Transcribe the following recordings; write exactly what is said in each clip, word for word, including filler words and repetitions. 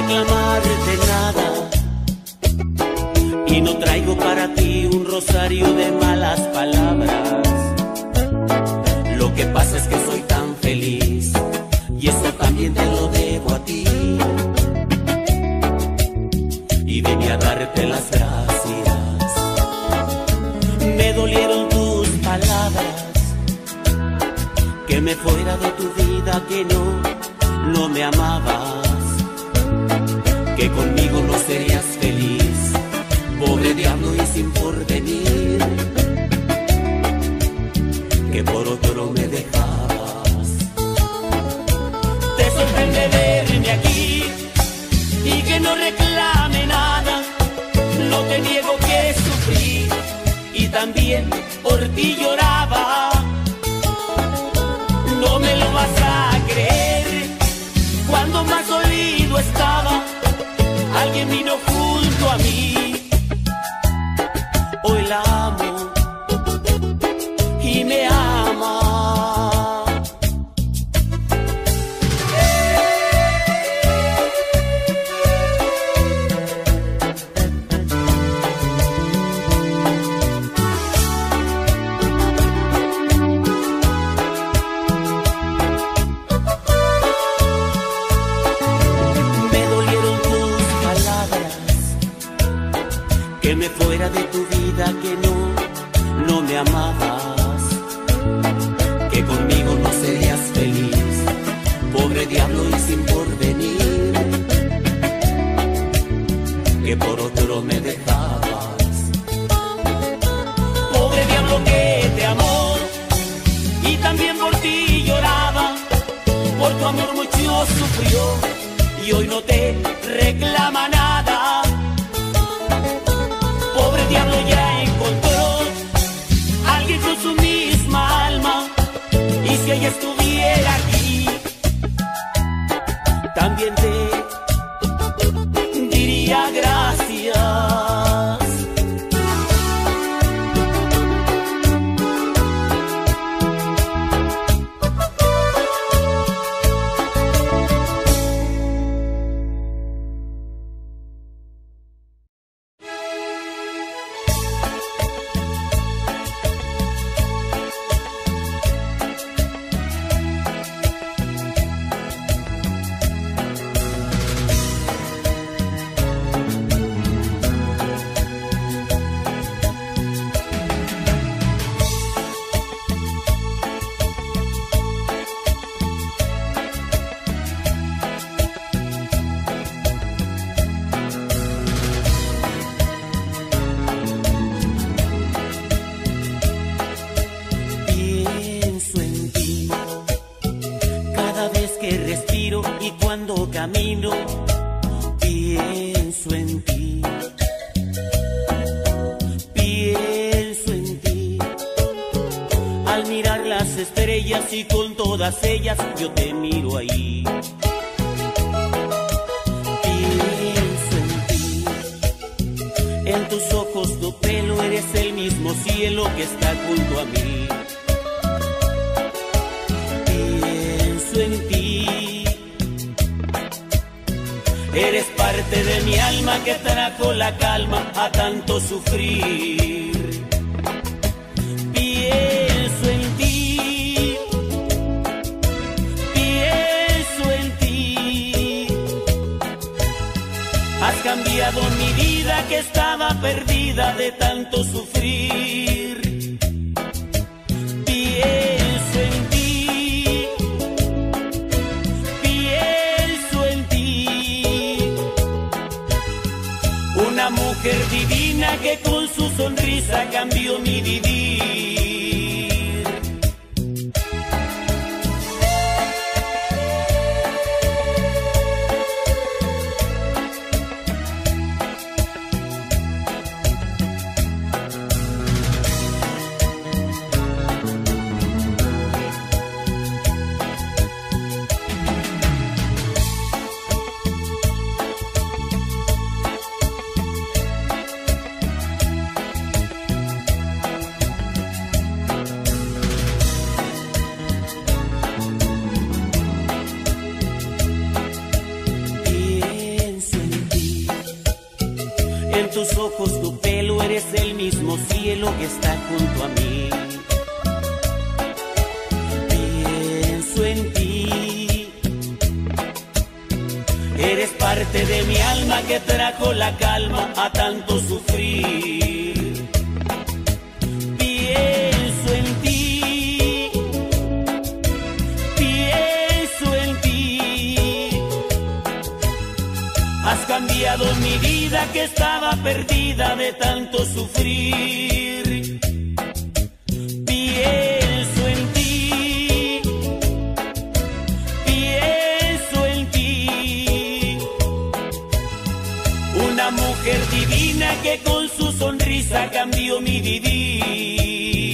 reclamarte nada y no traigo para ti un rosario de malas palabras. Lo que pasa es que soy tan feliz y eso también te lo debo a ti. Y vine a darte las gracias. Me dolieron tus palabras, que me fuera de tu vida, que no, no me amabas, que conmigo no serías feliz, pobre diablo y sin porvenir, que por otro me dejabas. Te sorprende verme aquí y que no reclame nada. No te niego que sufrí y también por ti lloraba. No me lo vas a creer, cuando más dolido estaba, alguien vino junto a mí. Hoy la amo y me ama. Que me fuera de tu vida, que no, no me amabas, que conmigo no serías feliz, pobre diablo y sin porvenir, que por otro me dejabas. Pobre diablo que te amó y también por ti lloraba, por tu amor mucho sufrió y hoy no te reclama nada. Pobre diablo ya encontró alguien con su misma alma, y si ella estuviera aquí, también te diría gracias. Camino, pienso en ti, pienso en ti. Al mirar las estrellas y con todas ellas yo te miro ahí. Pienso en ti, en tus ojos, tu pelo, eres el mismo cielo que está junto a mí. Pienso en ti. Eres parte de mi alma que trajo la calma a tanto sufrir. Pienso en ti, pienso en ti. Has cambiado mi vida que estaba perdida de tanto sufrir. Pienso en ti. Una mujer divina que con su sonrisa cambió mi vivir. tus ojos, tu pelo, eres el mismo cielo que está junto a mí. Pienso en ti, eres parte de mi alma que trajo la calma a tanto sufrir. Pienso en ti, pienso en ti. Has cambiado mi vida que estaba perdida de tanto sufrir. Pienso en ti, pienso en ti. Una mujer divina que con su sonrisa cambió mi vivir.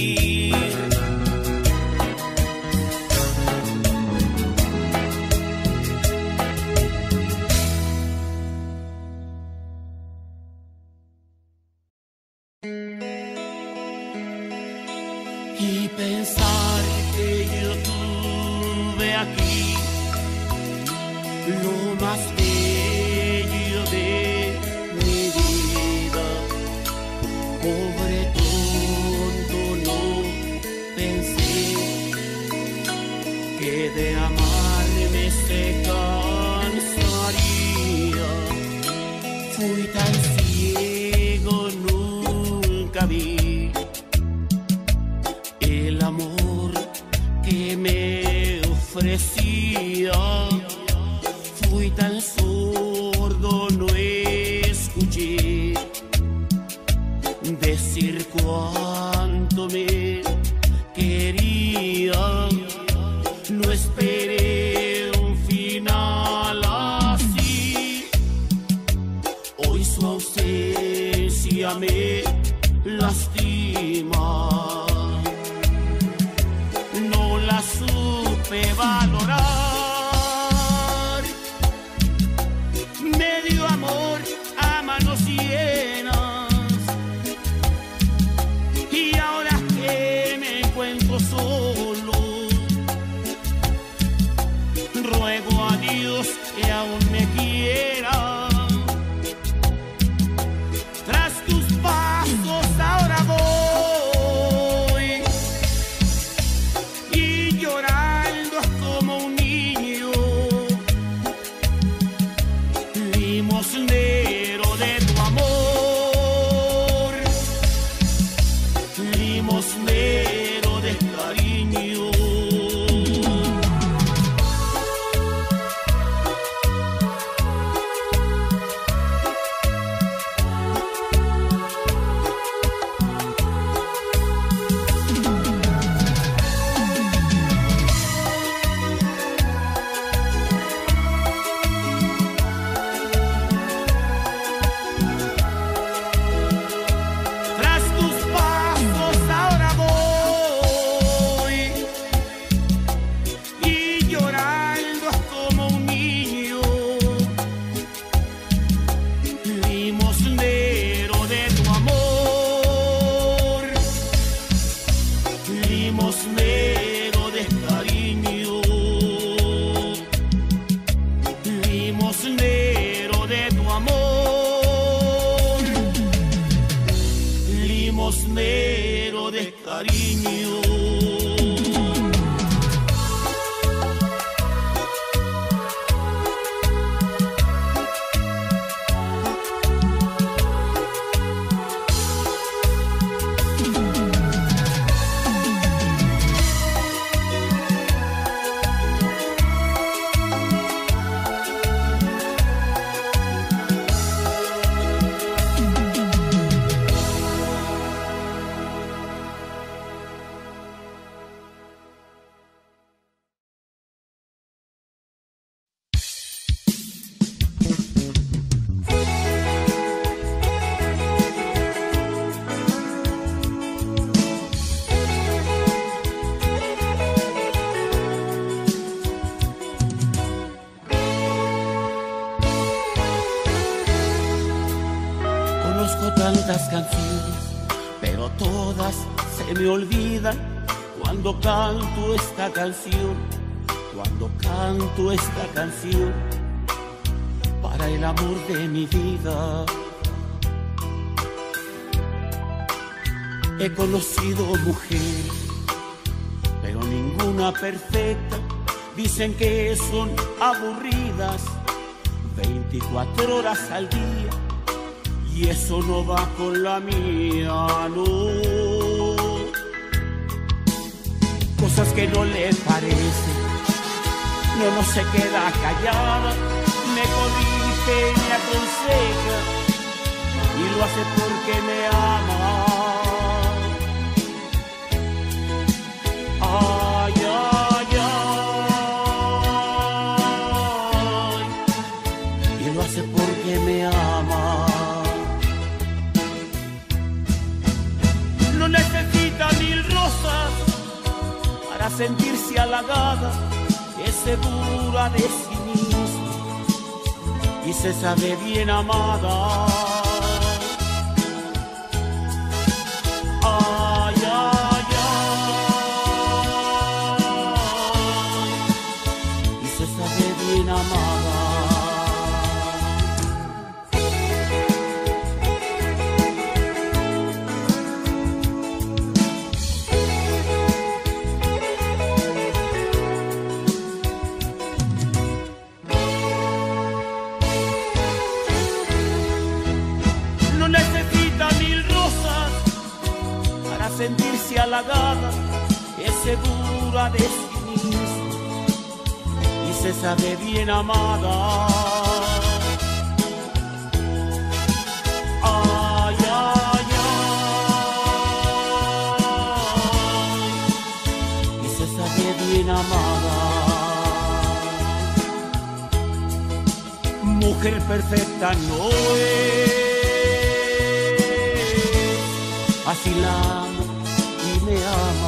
Y pensar que yo tuve aquí lo más bello de mi vida. Pobre tonto, no pensé que de amarme se cansaría. Fui tan ciego, nunca vi el amor que me ofrecía. Fui tan sordo, no escuché decir cuánto me quería. No esperé un final así. Hoy su ausencia me lastima. No la supe valorar. Me dio amor a manos llenas. Y ahora que me encuentro solo, ruego a Dios que aún me quiera. Tras tus pasos ahora voy, y llorando como un niño, limosnero de tu amor, limosnero de cariño. Tras tus pasos ahora voy, y llorando como un niño, limosnero de tu amor, limosnero de cariño, limosnero de tu amor, limosnero de cariño. Conozco tantas canciones, pero todas se me olvidan cuando canto esta canción, cuando canto esta canción para el amor de mi vida. He conocido mujeres, pero ninguna perfecta. Dicen que son aburridas veinticuatro horas al día, y eso no va con la mía, no. Cosas que no le parecen, no, no se queda callada, me corrige y me aconseja, y lo hace porque me ama. Ay, ay, ay, y lo hace porque me ama. No necesita mil rosas para sentirse halagada, es segura de sí misma y se sabe bien amada. Ay, ay, ay, y se sabe bien amada. Sentirse halagada, es segura de sí misma y se sabe bien amada. Ay, ay, ay, y se sabe bien amada. Mujer perfecta no es, así la me ama.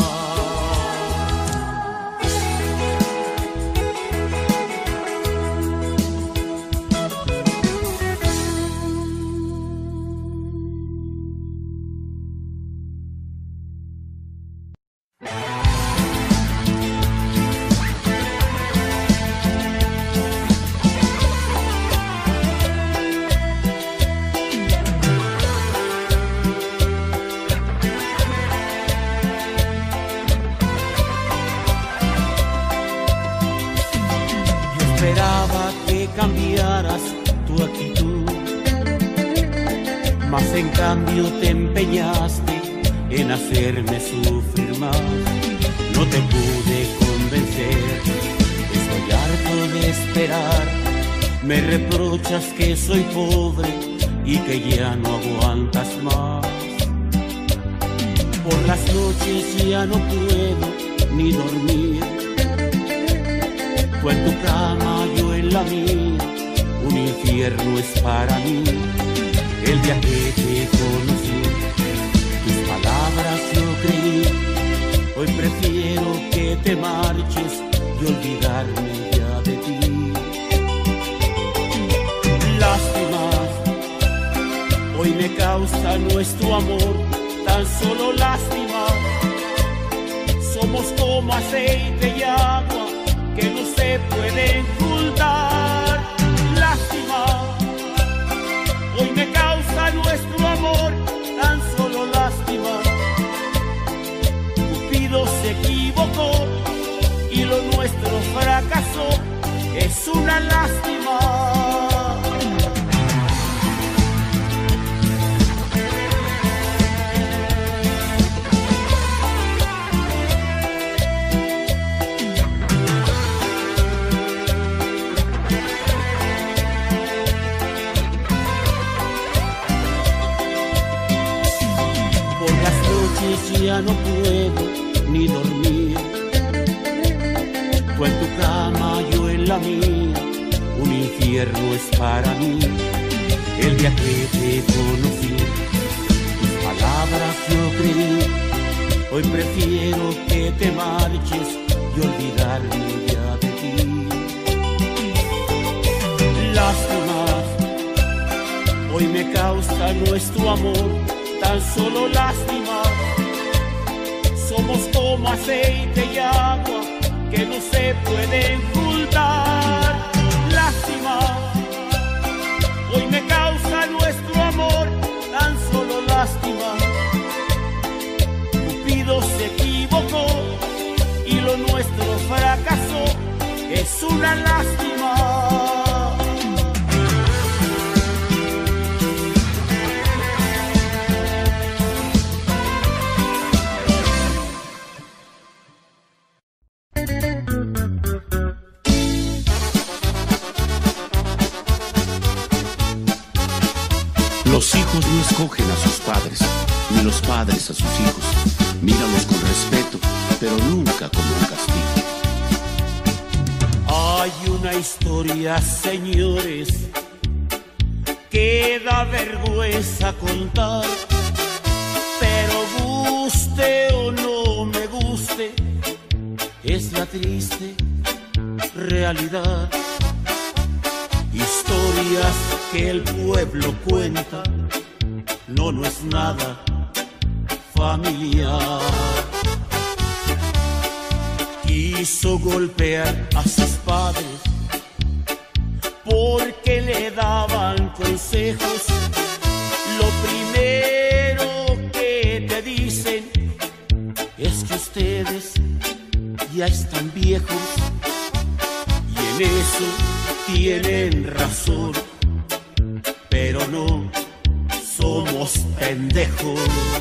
Esperaba que cambiaras tu actitud, mas en cambio te empeñaste en hacerme sufrir más. No te pude convencer, estoy harto de esperar. Me reprochas que soy pobre y que ya no aguantas más. Por las noches ya no puedo ni dormir, tú en tu cama, yo en la mía, un infierno es para mí. El día que te conocí, tus palabras yo creí, hoy prefiero que te marches y olvidarme ya de ti. Lástima, hoy me causa nuestro amor, tan solo lástima. Somos como aceite y agua que no se pueden ocultar. Lástima, hoy me causa nuestro amor, tan solo lástima. Cupido se equivocó y lo nuestro fracasó, es una lástima. Ya no puedo ni dormir, tú en tu cama, yo en la mía, un infierno es para mí. El día que te conocí, tus palabras yo creí, hoy prefiero que te marches y olvidarme ya de ti. Lástima, hoy me causa nuestro amor, tan solo lástima. Somos como aceite y agua que no se pueden ocultar. Lástima, hoy me causa nuestro amor, tan solo lástima. una lástima. Los hijos no escogen a sus padres, ni los padres a sus hijos. Míralos con respeto, pero nunca como un castigo. Hay una historia, señores, que da vergüenza contar, pero guste o no me guste, es la triste realidad. Historias que el pueblo cuenta, no, no es nada familiar. Quiso golpear a sus padres porque le daban consejos. Lo primero que te dicen es que ustedes ya están viejos, y en eso tienen razón, pero no somos pendejos.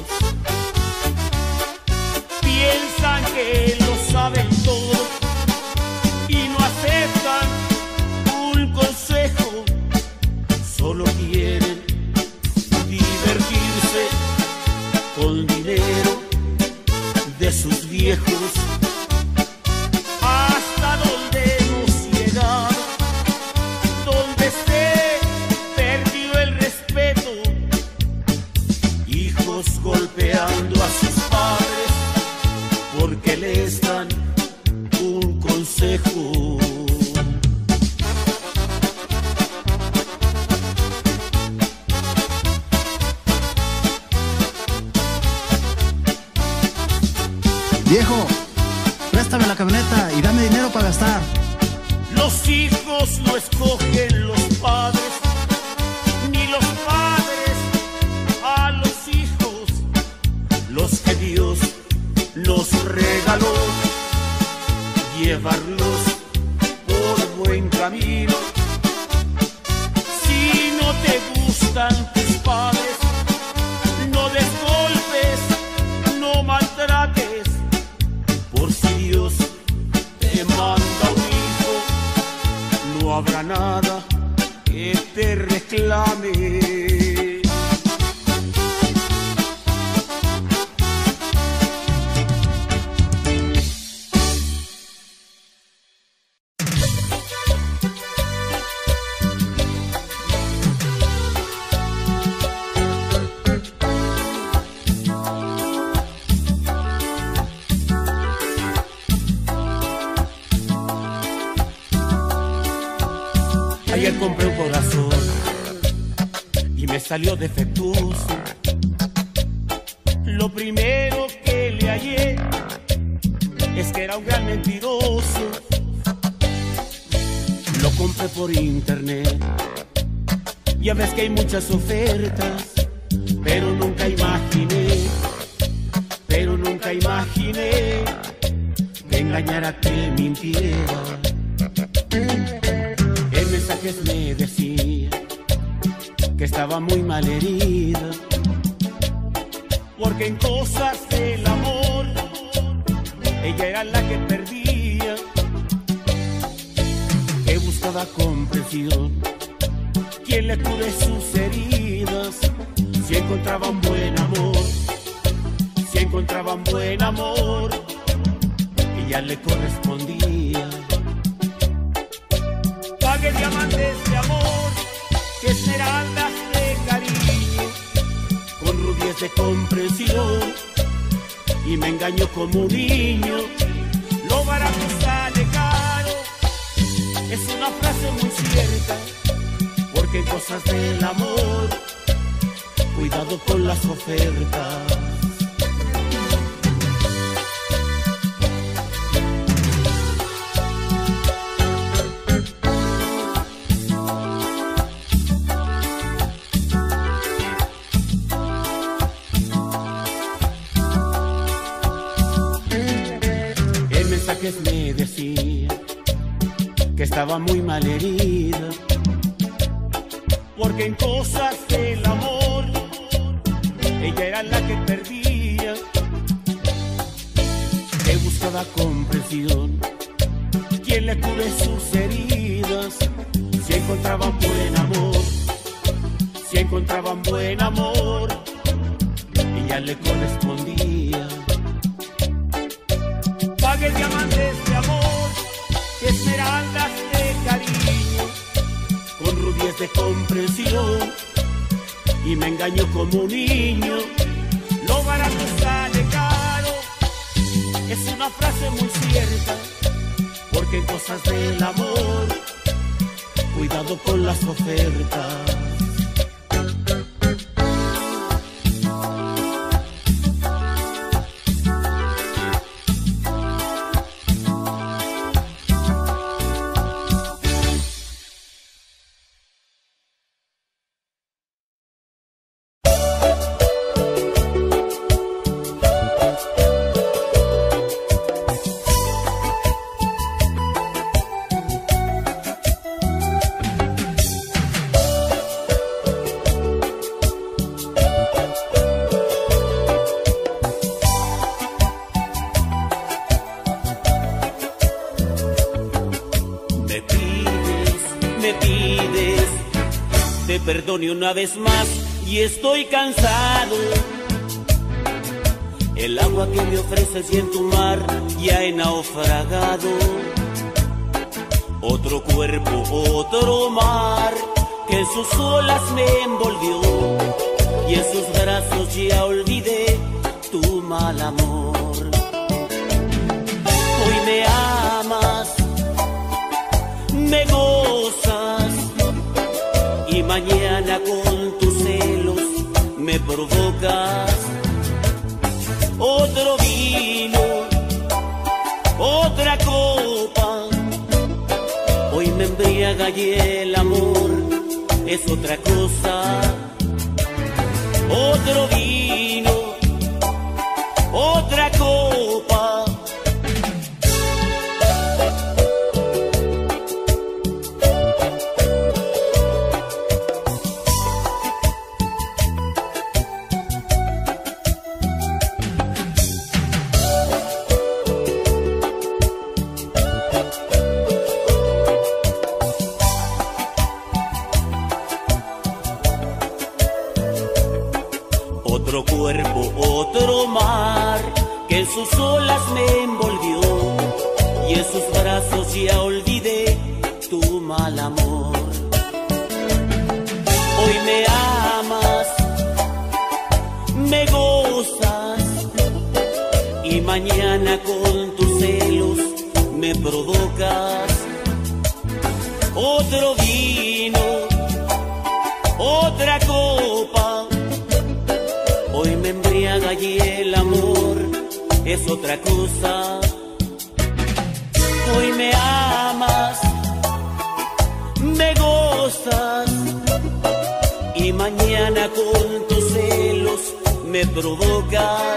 Piensan que lo saben todo y no aceptan un consejo. Solo quieren divertirse con dinero de sus viejos. Hasta donde hemos llegado, donde se perdió el respeto, hijos golpeando a sus padres porque les dan un consejo. Viejo, préstame la camioneta y dame dinero para gastar. Los hijos no escogen los padres, ni los padres a los hijos. Los que Dios nos regaló, llevarlos por buen camino. Si no te gustan tus padres, no des golpes, no maltrates. Por si Dios te manda un hijo, no habrá nada que te reclame. Ayer compré un corazón y me salió defectuoso. Lo primero que le hallé es que era un gran mentiroso. Lo compré por internet, ya ves que hay muchas ofertas, pero nunca imaginé, pero nunca imaginé que engañara, que mintiera. En mensajes me decía que estaba muy mal herida, porque en cosas del amor ella era la que perdía, que buscaba comprensión, quien le cure sus heridas. Si encontraban buen amor, si encontraban buen amor, ella le correspondía. Pagué diamantes de amor, que esmeraldas de cariño, con rubíes de comprensión, y me engañó como un niño. Lo barato sale caro, es una frase muy cierta, porque en cosas del amor, cuidado con las ofertas. Me decía que que estaba muy mal herida, porque en cosas del amor ella era la que perdía, que buscaba comprensión, quien le cure sus heridas. Si encontraban buen amor, si encontraban buen amor, ella le correspondía. Pague diamantes de amor, esmeraldas de cariño, con rubíes de comprensión, y me engañó como un niño. Lo barato sale caro, es una frase muy cierta, porque en cosas del amor, cuidado con las ofertas. Perdone una vez más y estoy cansado. El agua que me ofreces y en tu mar ya he naufragado. Otro cuerpo, otro mar que en sus olas me envolvió, y en sus brazos ya olvidé tu mal amor. Hoy me amas, me gozas, y mañana con tus celos me provocas. Otro vino, otra copa, hoy me embriaga y el amor es otra cosa. Otro vino, otra copa. Otro cuerpo, otro mar que en sus olas me envolvió, y en sus brazos ya olvidé tu mal amor. Hoy me amas, me gozas, y mañana con tus celos me provocas. Otro vino, otra copa, hoy me embriaga y el amor es otra cosa. Hoy me amas, me gozas, y mañana con tus celos me provocas.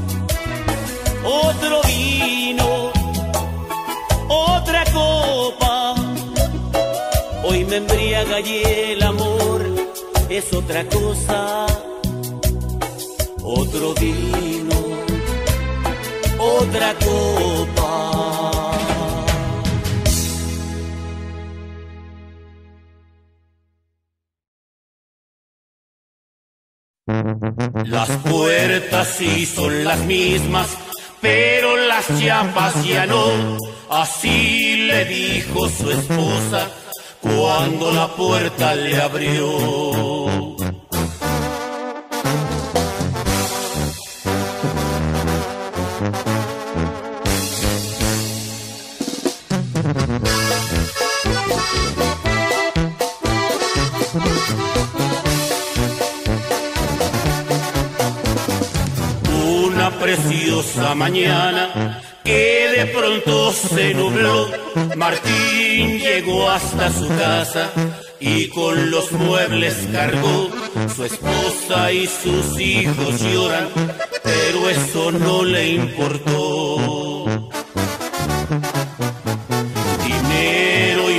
Otro vino, otra copa, hoy me embriaga y el amor es otra cosa. Otro vino, otra copa. Las puertas sí son las mismas, pero las chapas ya no. Así le dijo su esposa cuando la puerta le abrió. Una preciosa mañana que de pronto se nubló, Martín llegó hasta su casa y con los muebles cargó. Su esposa y sus hijos lloran, pero eso no le importó. Dinero y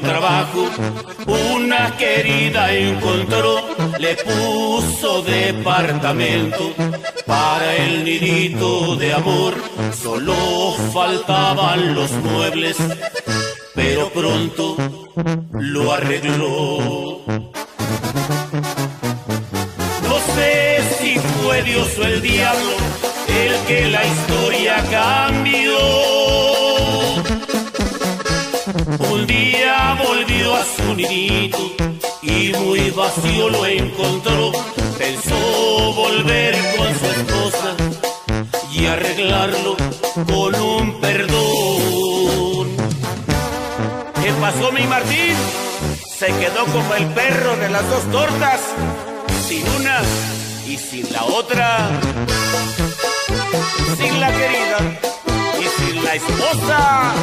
trabajo, una querida encontró, le puso departamento para el nidito de amor. Solo faltaban los muebles, pero pronto lo arregló. No sé si fue Dios o el diablo el que la historia cambió. Un día volvió a su nidito y muy vacío lo encontró. Pensó volver con su esposa y arreglarlo con un perdón. ¿Qué pasó, mi Martín? Se quedó como el perro de las dos tortas, sin una y sin la otra, sin la querida y sin la esposa.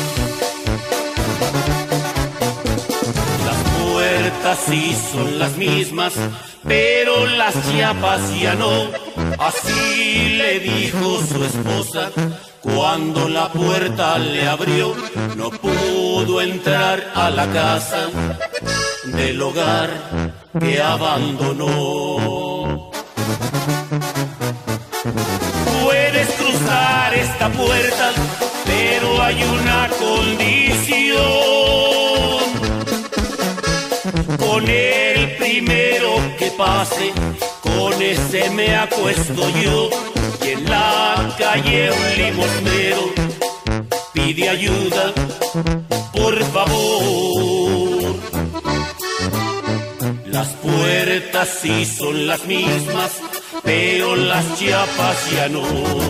Las puertas sí son las mismas, pero las chapas ya no. Así le dijo su esposa cuando la puerta le abrió. No pudo entrar a la casa del hogar que abandonó. Puedes cruzar esta puerta, pero hay una condición. Con el primero que pase, con ese me acuesto yo. Y en la calle un limosnero pide ayuda, por favor. Las puertas sí son las mismas, pero las chapas ya no.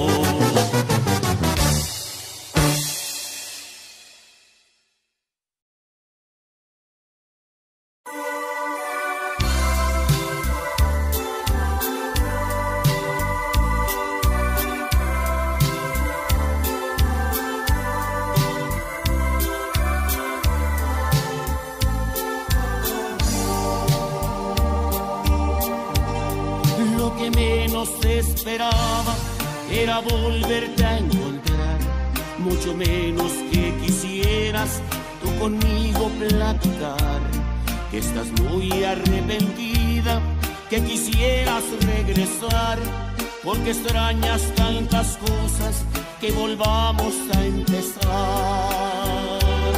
Esperaba era volverte a encontrar, mucho menos que quisieras tú conmigo platicar, que estás muy arrepentida, que quisieras regresar, porque extrañas tantas cosas, que volvamos a empezar.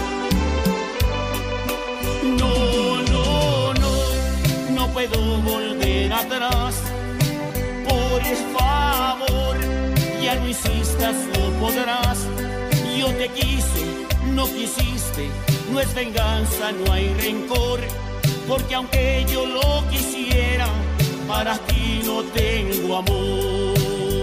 No, no, no, no puedo volver atrás. Por favor, ya no insistas, no podrás. Yo te quise, no quisiste, no es venganza, no hay rencor, porque aunque yo lo quisiera, para ti no tengo amor.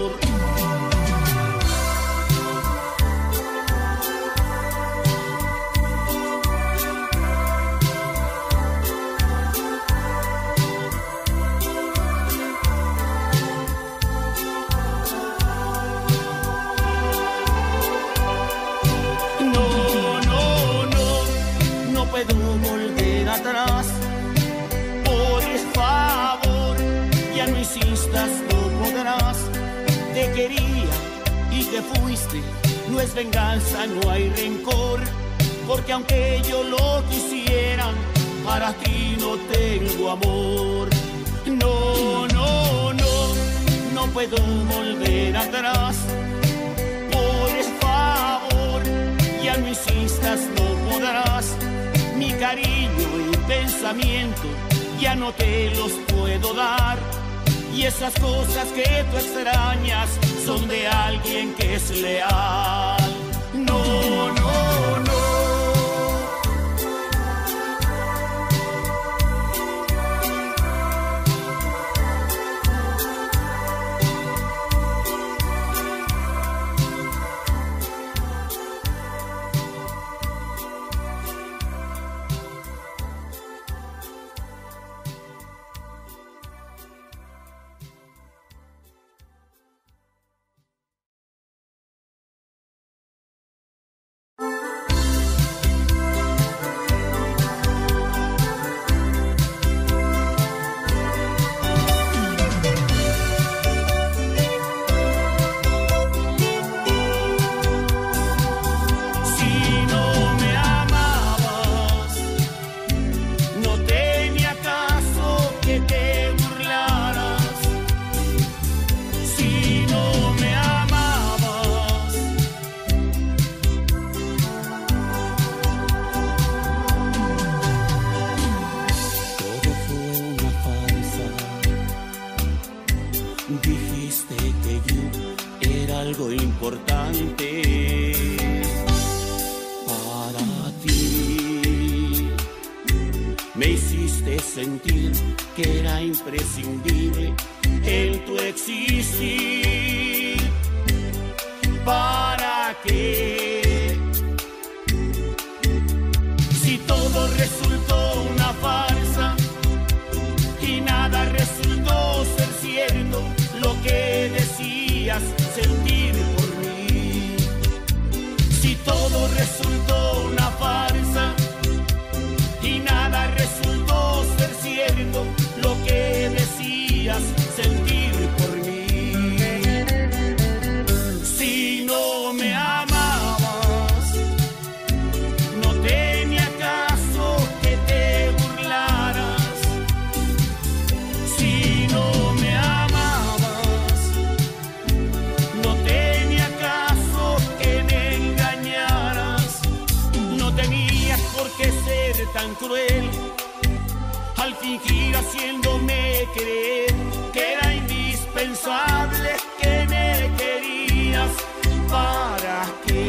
Atrás, por favor, ya no insistas, no podrás. Te quería y te fuiste, no es venganza, no hay rencor, porque aunque yo lo quisiera, para ti no tengo amor. No, no, no, no puedo volver atrás. Por favor, ya no insistas, no podrás. Mi cariño y pensamiento ya no te los puedo dar, y esas cosas que tú extrañas son de alguien que es leal. No, no, no. Me hiciste sentir que era imprescindible en tu existir. ¿Para qué? Si todo resultó una farsa y nada resultó ser cierto, lo que decías sentir por mí. Si todo resultó una farsa y nada resultó ser cierto, lo que decías sentir por mí. Si no me amabas, no tenía caso que te burlaras. Si no me amabas, no tenía caso que me engañaras. No tenías por qué ser tan cruel al fingir haciéndome creer que era indispensable, que me querías. ¿Para qué?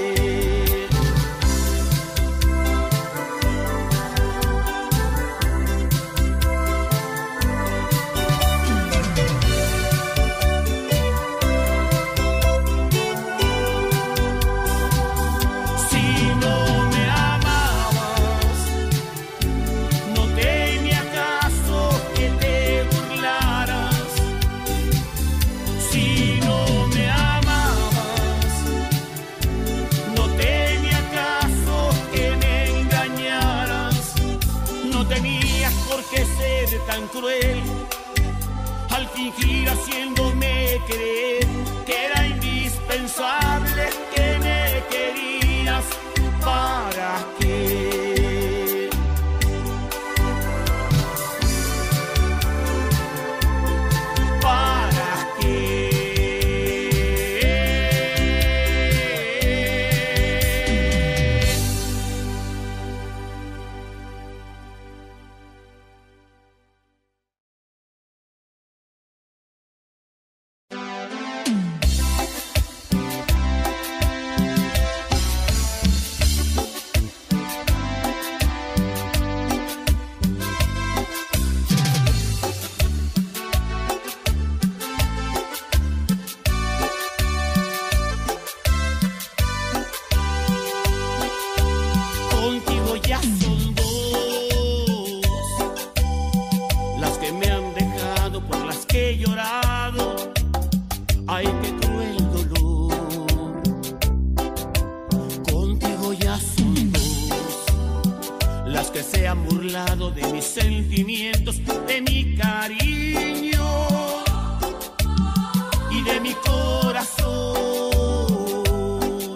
Tan cruel al fingir haciéndome creer que era indispensable, que me querías. ¿Para qué? ¿Para qué? De mis sentimientos, de mi cariño y de mi corazón.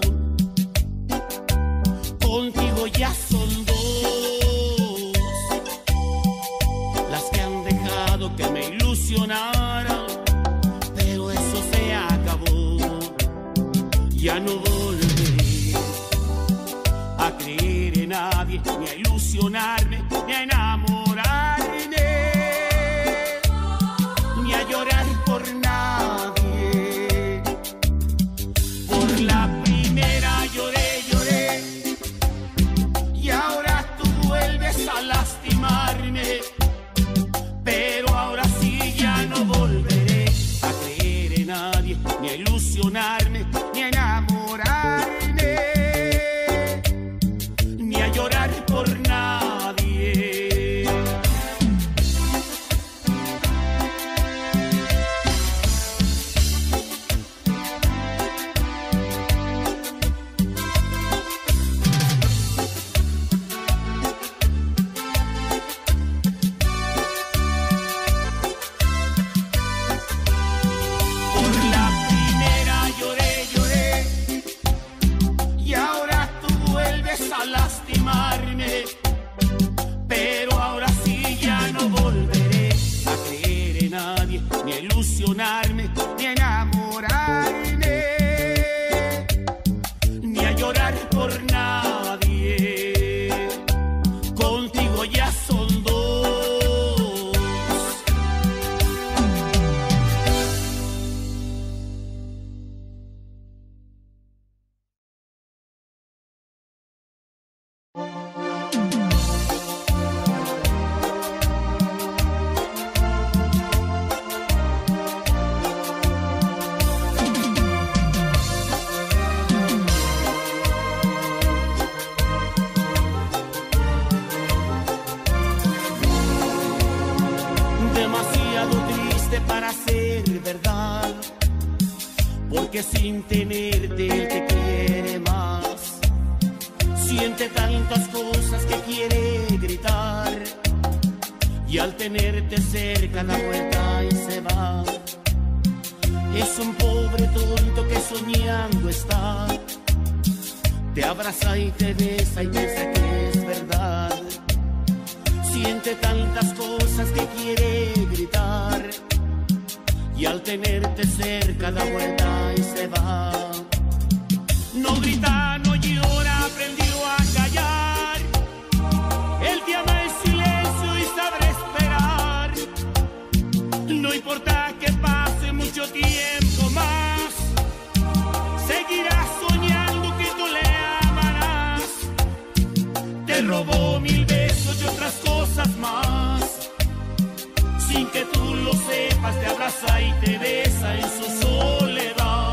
Contigo ya son dos las que han dejado que me ilusionara, pero eso se acabó. Ya no volveré a creer en nadie, ni a ilusionarme, ni a enamorarme, ni a llorar por nadie. Por la primera lloré, lloré, y ahora tú vuelves a lastimarme. Pero ahora sí ya no volveré a creer en nadie, ni a ilusionarme, ni a enamorarme, ni a llorar por nadie. porque sin tenerte él te quiere más. Siente tantas cosas que quiere gritar, y al tenerte cerca da vuelta y se va. Es un pobre tonto que soñando está, te abraza y te besa y piensa que es verdad. Siente tantas cosas que quiere gritar, y al tenerte cerca da vuelta y se va. No grita, no llora, aprendió a callar. Él te ama en silencio y sabrá esperar. No importa que pase mucho tiempo más, seguirás soñando que tú le amarás. Te robó mil besos y otras cosas más, sin que tú lo sepas, te abraza y te besa en su soledad.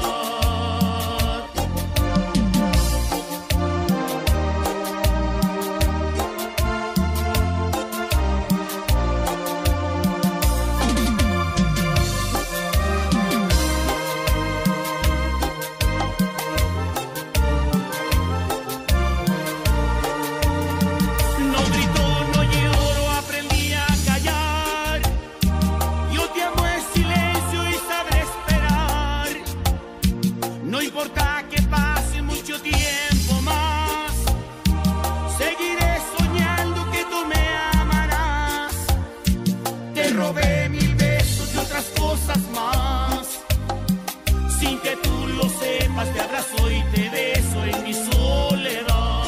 Te abrazo y te beso en mi soledad.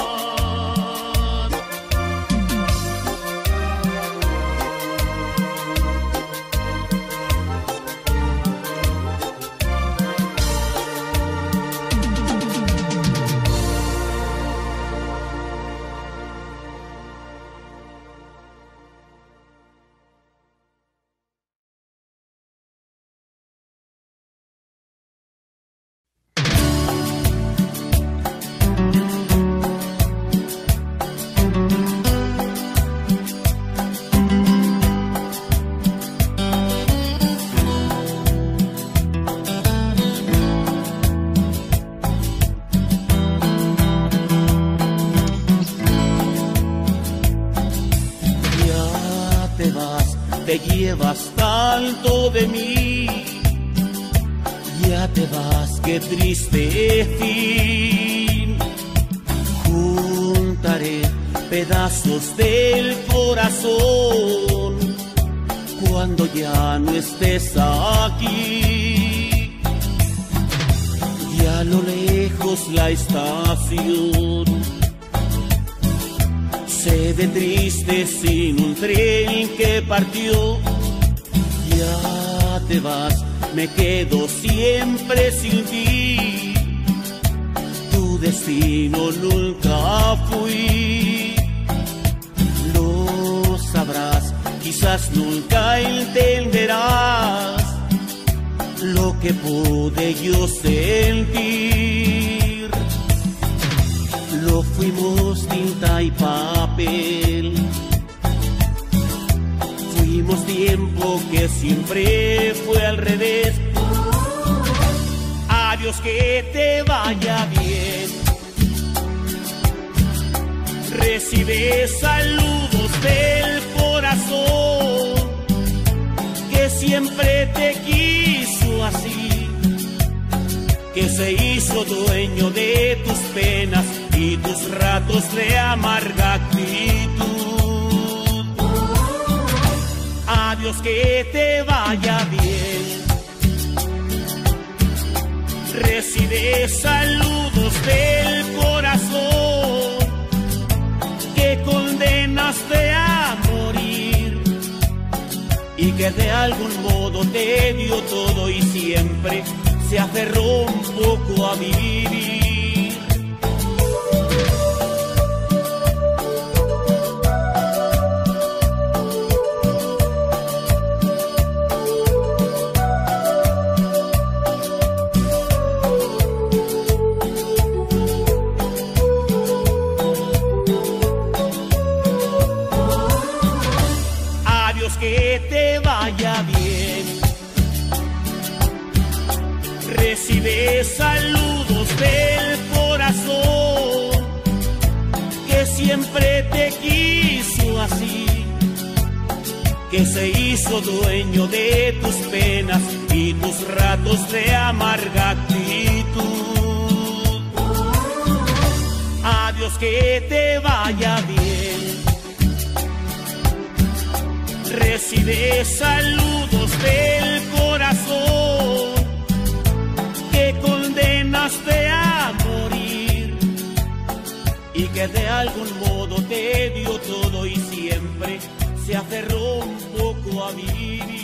Te llevas tanto de mí, ya te vas, qué triste fin. Juntaré pedazos del corazón cuando ya no estés aquí. Y a lo lejos la estación se ve triste sin un tren que partió. Ya te vas, me quedo siempre sin ti. Tu destino nunca fui. Lo sabrás, quizás nunca entenderás lo que pude yo sentir. Lo fuimos tinta y papel, fuimos tiempo que siempre fue al revés. Adiós, que te vaya bien. Recibe saludos del corazón que siempre te quiso así, que se hizo dueño de tus penas y tus ratos de amarga actitud. Adiós, que te vaya bien. Recibe saludos del corazón que condenaste a morir y que de algún modo te dio todo y siempre se aferró un poco a vivir. Que te vaya bien. Recibe Recibe saludos del corazón que siempre te quiso así, que se hizo dueño de tus penas y tus ratos de amarga actitud. Adiós, que te vaya bien. Recibe saludos del corazón que condenaste a morir y que de algún modo te dio todo y siempre se aferró un poco a vivir.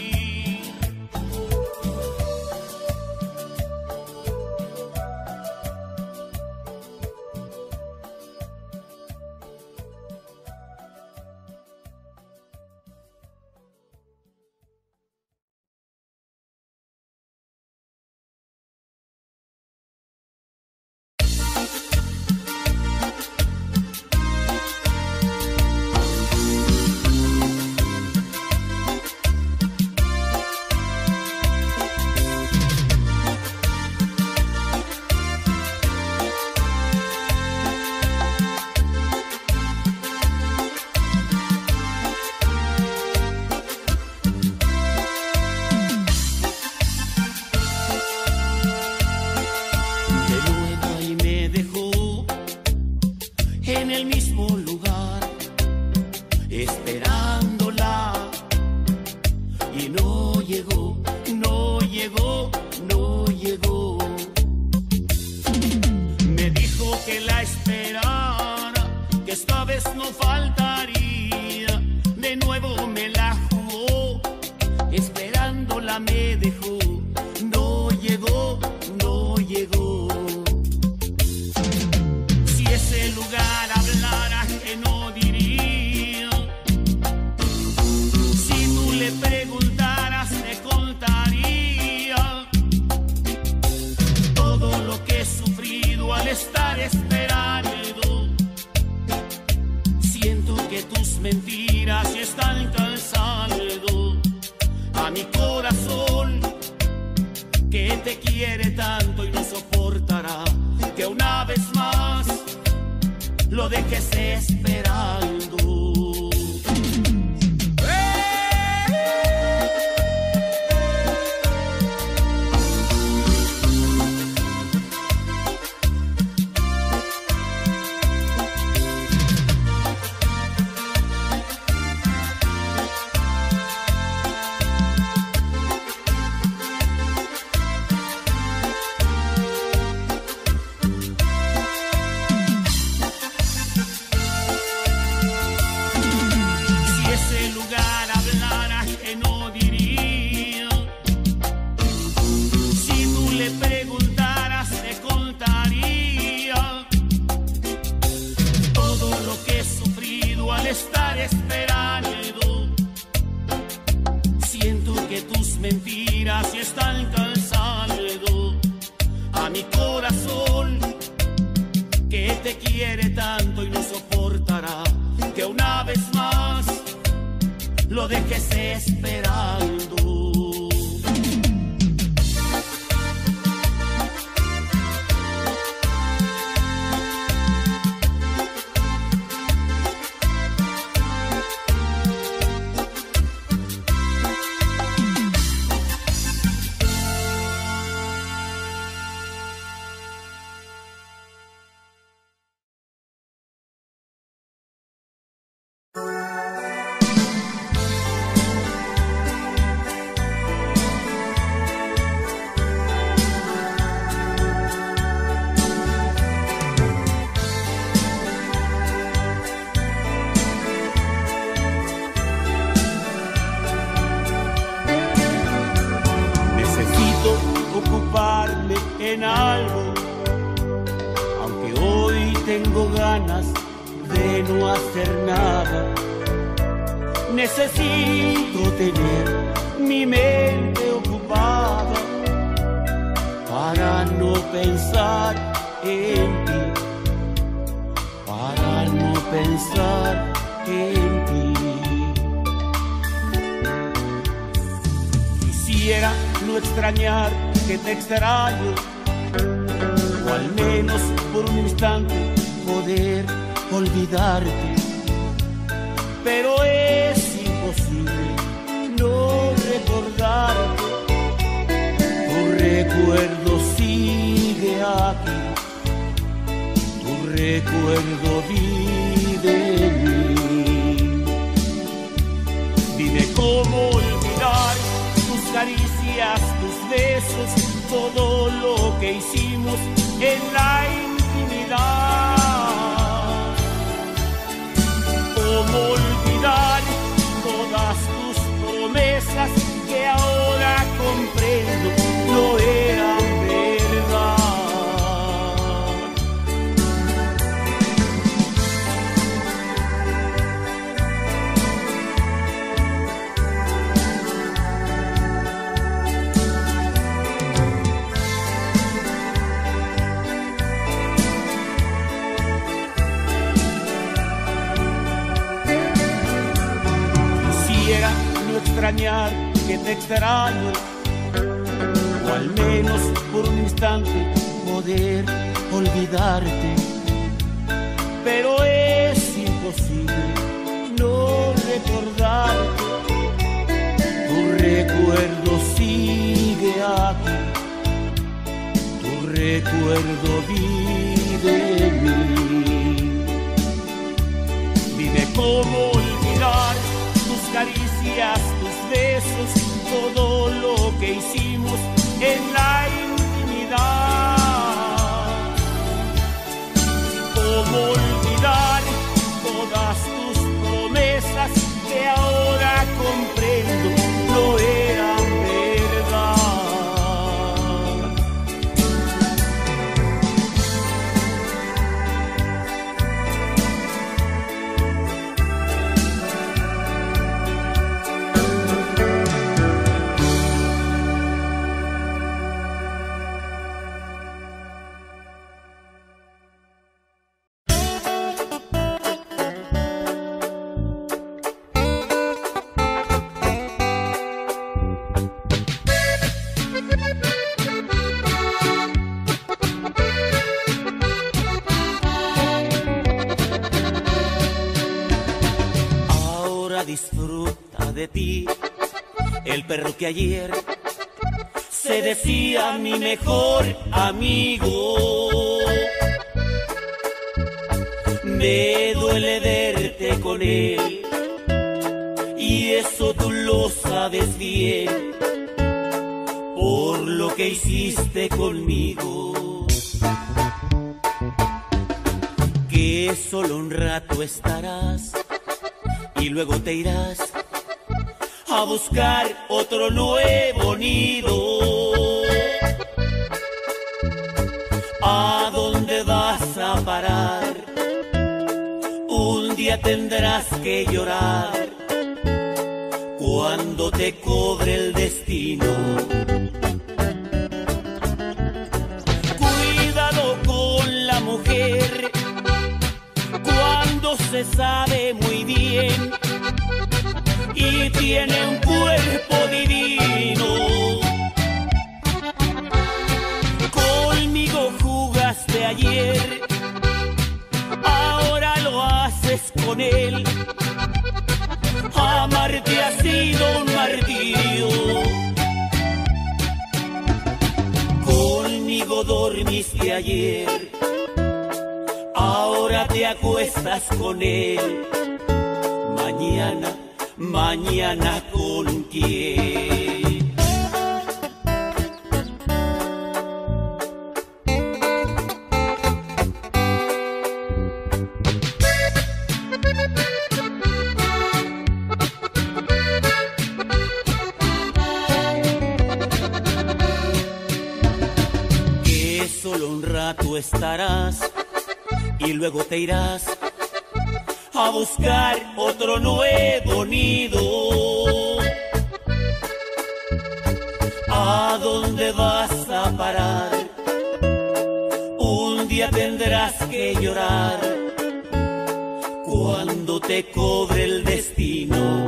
En algo, aunque hoy tengo ganas de no hacer nada, necesito tener mi mente ocupada para no pensar en ti, para no pensar en ti. Quisiera no extrañar que te extraño o al menos por un instante poder olvidarte. Pero es imposible no recordarte. Tu recuerdo sigue aquí, tu recuerdo vive en mí. Dime cómo olvidar tus caricias, tus besos, todo lo que hicimos en la intimidad. Cómo olvidar todas tus promesas que ahora comprendo no eran verdad. Quisiera no extrañar que te extraño, o al menos por un instante poder olvidarte. Pero es imposible no recordarte. Tu recuerdo sigue aquí, tu recuerdo vive en mí. Dime cómo olvidar tus caricias, tus besos, todo lo que hicimos en la intimidad. Cómo olvidar todas tus promesas que ahora comprendo no eran verdad. Disfruta de ti el perro que ayer se decía mi mejor amigo. Me duele verte con él y eso tú lo sabes bien por lo que hiciste conmigo. Que solo un rato estarás y luego te irás a buscar otro nuevo nido. ¿A dónde vas a parar? Un día tendrás que llorar cuando te cobre el destino. Cuidado con la mujer cuando se sabe muy bien y tiene un cuerpo divino. Conmigo jugaste ayer, ahora lo haces con él. Amarte ha sido un martirio. Conmigo dormiste ayer, ahora te acuestas con él. Mañana, mañana con quién. Que solo un rato estarás y luego te irás a buscar otro nuevo nido. ¿A dónde vas a parar? Un día tendrás que llorar cuando te cobre el destino.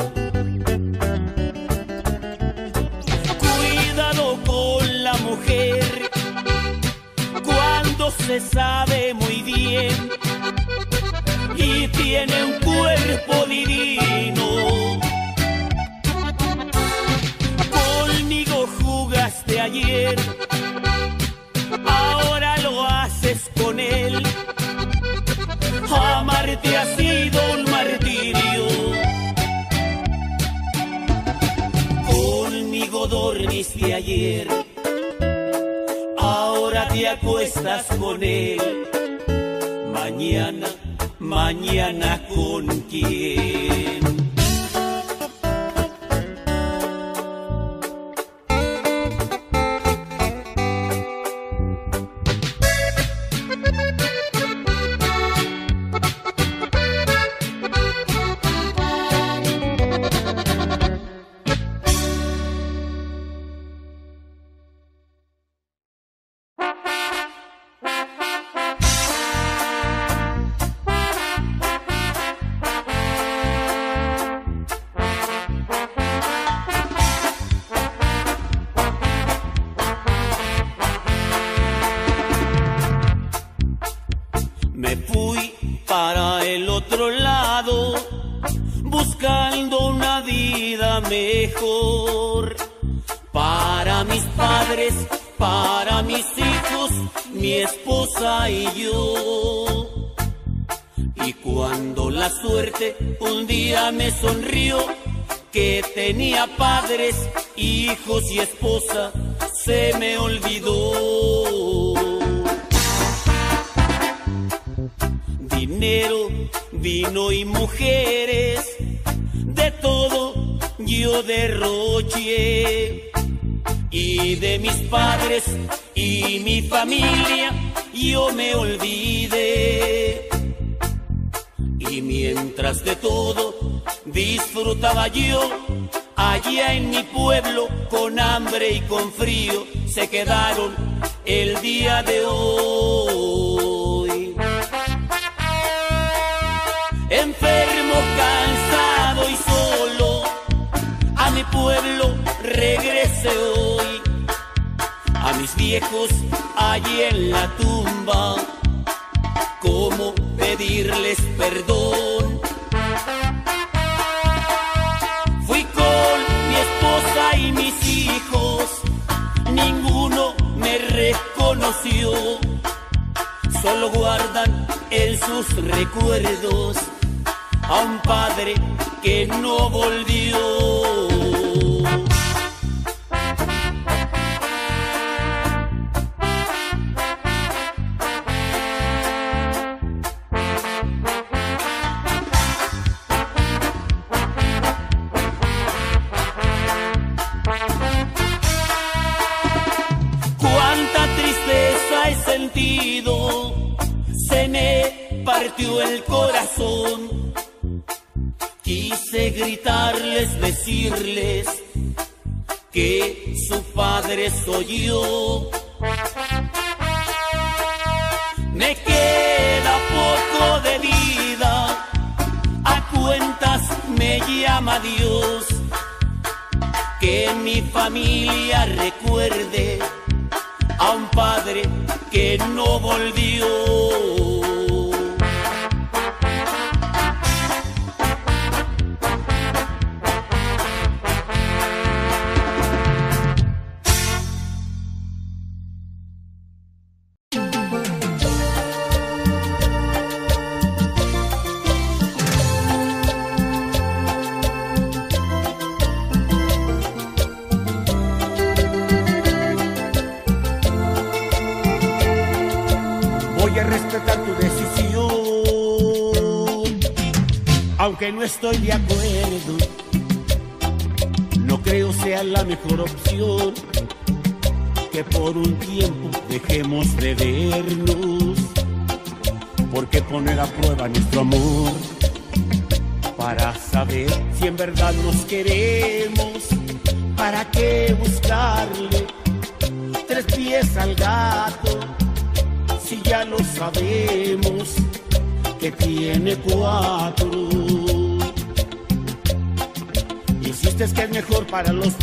Cuidado con la mujer cuando se sabe muy bien y tiene un cuerpo divino. Conmigo jugaste ayer, ahora lo haces con él. Amarte ha sido un martirio. Conmigo dormiste ayer, ahora te acuestas con él. Mañana, mañana ¿con quién? Me fui para el otro lado, buscando una vida mejor. Para mis padres, para mis hijos, mi esposa y yo. Y cuando la suerte un día me sonrió, que tenía padres, hijos y esposa, se me olvidó. Dinero, vino y mujeres, de todo yo derroché. Y de mis padres y mi familia yo me olvidé. Y mientras de todo disfrutaba yo, allá en mi pueblo, con hambre y con frío, se quedaron el día de hoy. Enfermo, cansado y solo, a mi pueblo regresé hoy. A mis viejos allí en la tumba, ¿cómo pedirles perdón? Fui con mi esposa y mis hijos, ninguno me reconoció. Solo guardan en sus recuerdos a un padre que no volvió. Cuánta tristeza he sentido, se me partió el corazón. Quise gritarles, decirles que su padre soy yo. Me queda poco de vida, a cuentas me llama Dios. Que mi familia recuerde a un padre que no volvió. Voy a respetar tu decisión, aunque no estoy de acuerdo. No creo sea la mejor opción que por un tiempo dejemos de vernos. ¿Por qué poner a prueba nuestro amor? Para saber si en verdad nos queremos. ¿Para qué buscarle tres pies al gato? Si ya lo sabemos que tiene cuatro. Insistes que es mejor para los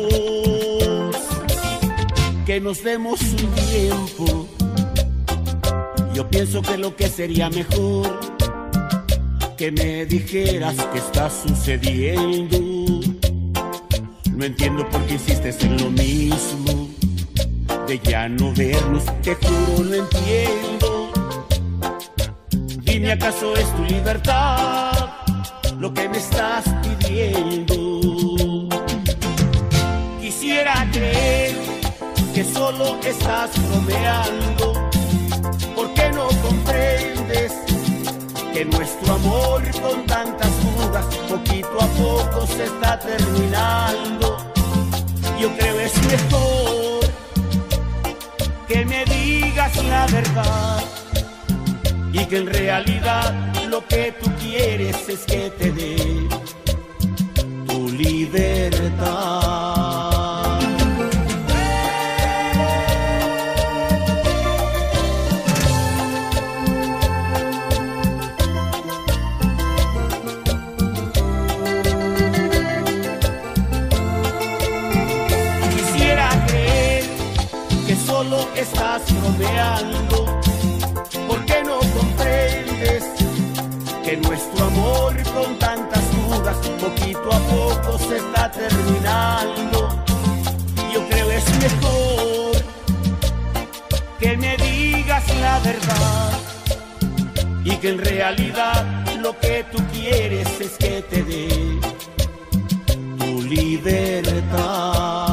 dos que nos demos un tiempo Yo pienso que lo que sería mejor que me dijeras qué está sucediendo. No entiendo por qué insistes en lo mismo, de ya no vernos, te juro no entiendo. Dime, ¿acaso es tu libertad lo que me estás pidiendo? Quisiera creer que solo estás bromeando, porque no comprendes que nuestro amor con tantas dudas poquito a poco se está terminando. Yo creo es mejor que me digas la verdad y que en realidad lo que tú quieres es que te dé tu libertad. Solo estás bromeando, porque no comprendes que nuestro amor con tantas dudas poquito a poco se está terminando. Yo creo es mejor que me digas la verdad y que en realidad lo que tú quieres es que te dé tu libertad.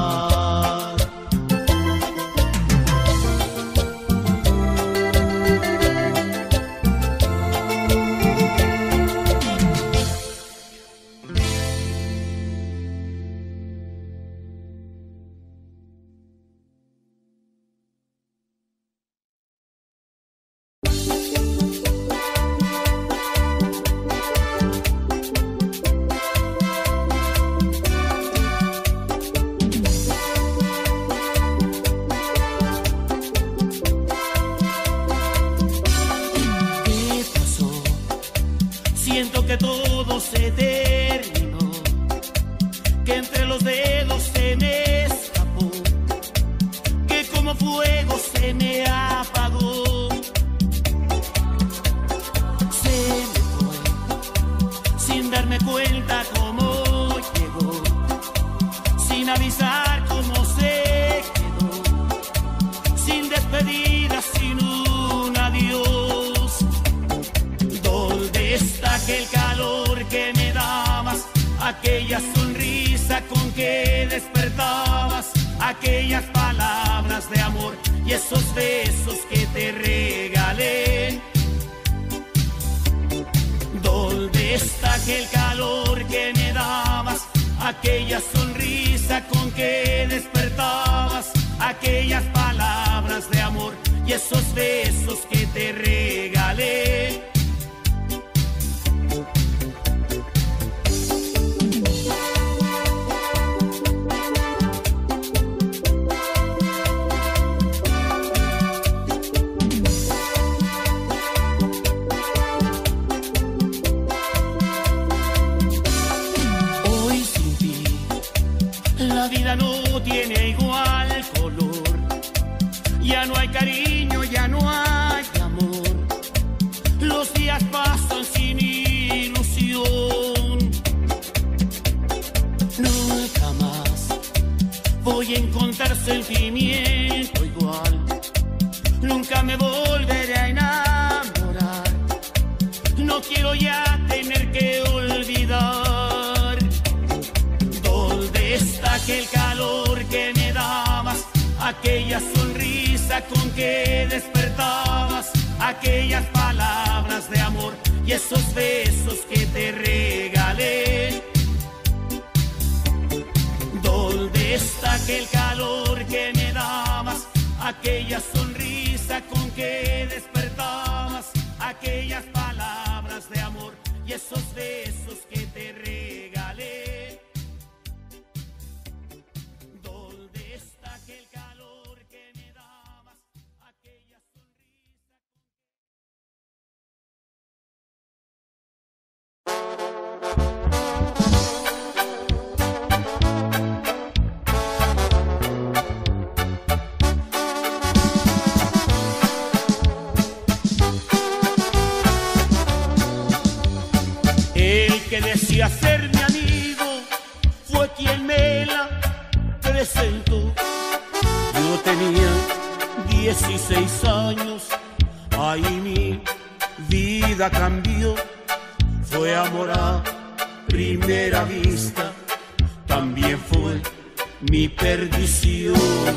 El que decía ser mi amigo fue quien me la presentó. Yo tenía dieciséis años, ahí mi vida cambió. Fue amor a primera vista, también fue mi perdición.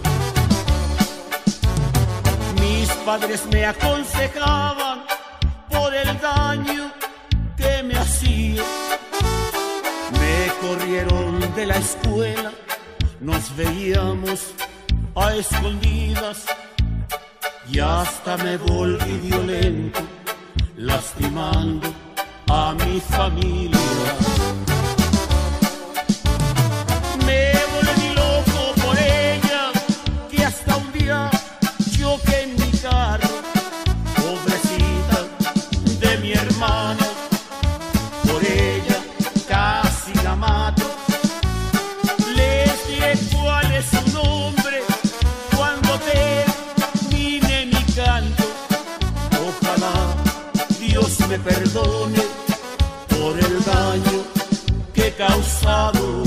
Mis padres me aconsejaban por el daño que me hacía. Me corrieron de la escuela, nos veíamos a escondidas y hasta me volví violento, lastimando a mi familia. Me volví loco por ella, que hasta un día choqué en mi carro. Pobrecita de mi hermana, por ella casi la mato. Les diré cuál es su nombre cuando termine mi canto. Ojalá Dios me perdone por el daño que he causado.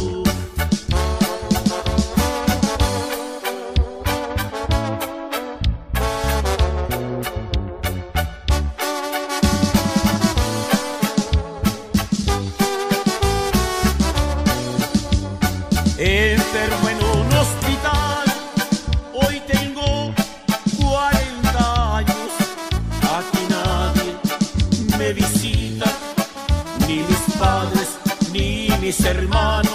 Enfermo en un hospital, hoy tengo cuarenta años. Aquí nadie me visita, ni mis padres, ni mis hermanos.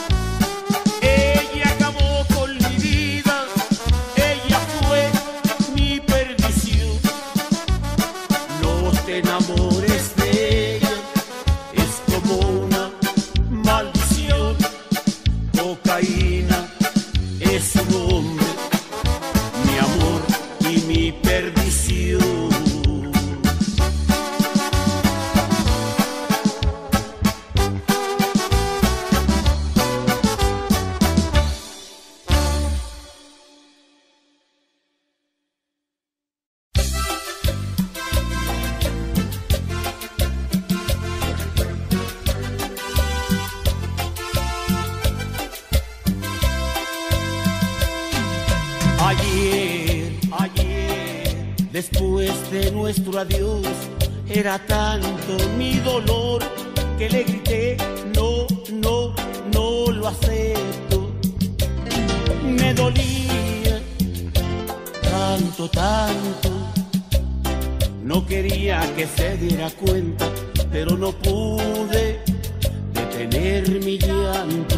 Ella acabó con mi vida, ella fue mi perdición. No te enamores de ella, es como una maldición. Cocaína es su nombre, mi amor y mi perdición. Ayer, ayer, después de nuestro adiós, era tanto mi dolor que le grité, no, no, no lo acepto. Me dolía tanto, tanto, no quería que se diera cuenta, pero no pude detener mi llanto.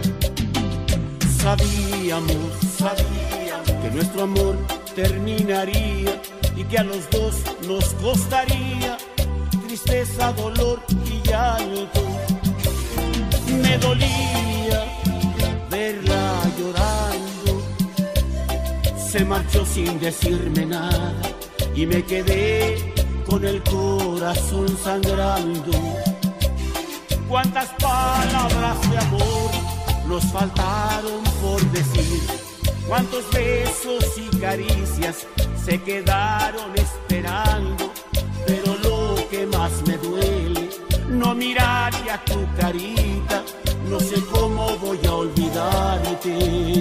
Sabíamos, sabíamos que nuestro amor terminaría y que a los dos nos costaría tristeza, dolor y llanto. Me dolía verla llorando, se marchó sin decirme nada y me quedé con el corazón sangrando. Cuántas palabras de amor nos faltaron por decir, cuántos besos y caricias se quedaron esperando, pero lo que más me duele, no mirarte a tu carita, no sé cómo voy a olvidarte.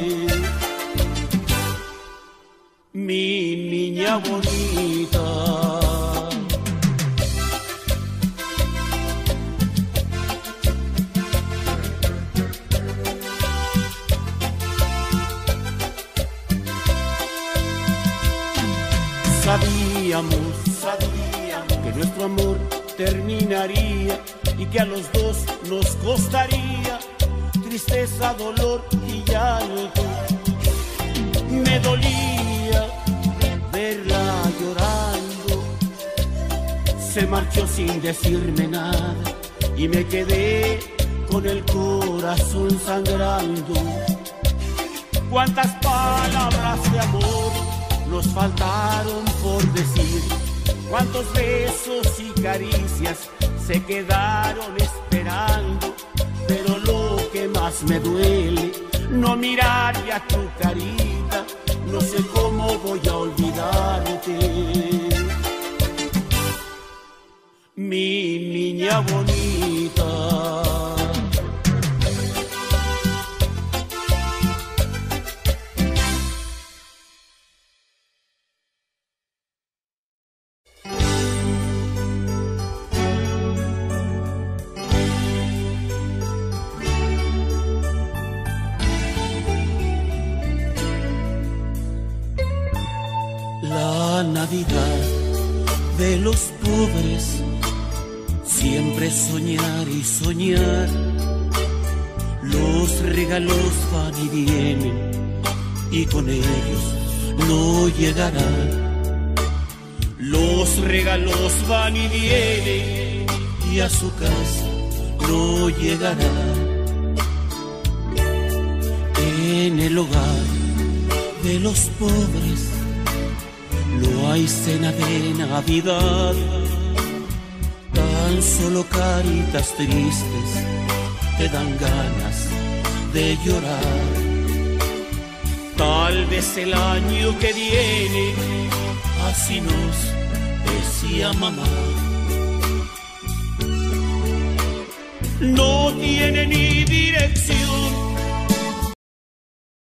Mi niña bonita. Sabíamos, sabíamos que nuestro amor terminaría y que a los dos nos costaría tristeza, dolor y llanto. Me dolía verla llorando, se marchó sin decirme nada y me quedé con el corazón sangrando. Cuántas palabras de amor nos faltaron por decir, cuántos besos y caricias se quedaron esperando, pero lo que más me duele, no mirarte a tu carita, no sé cómo voy a olvidarte. mi niña bonita. La Navidad de los pobres, siempre soñar y soñar. Los regalos van y vienen y con ellos no llegarán. Los regalos van y vienen y a su casa no llegarán. En el hogar de los pobres no hay cena de Navidad, tan solo caritas tristes te dan ganas de llorar. Tal vez el año que viene, así nos decía mamá, no tiene ni dirección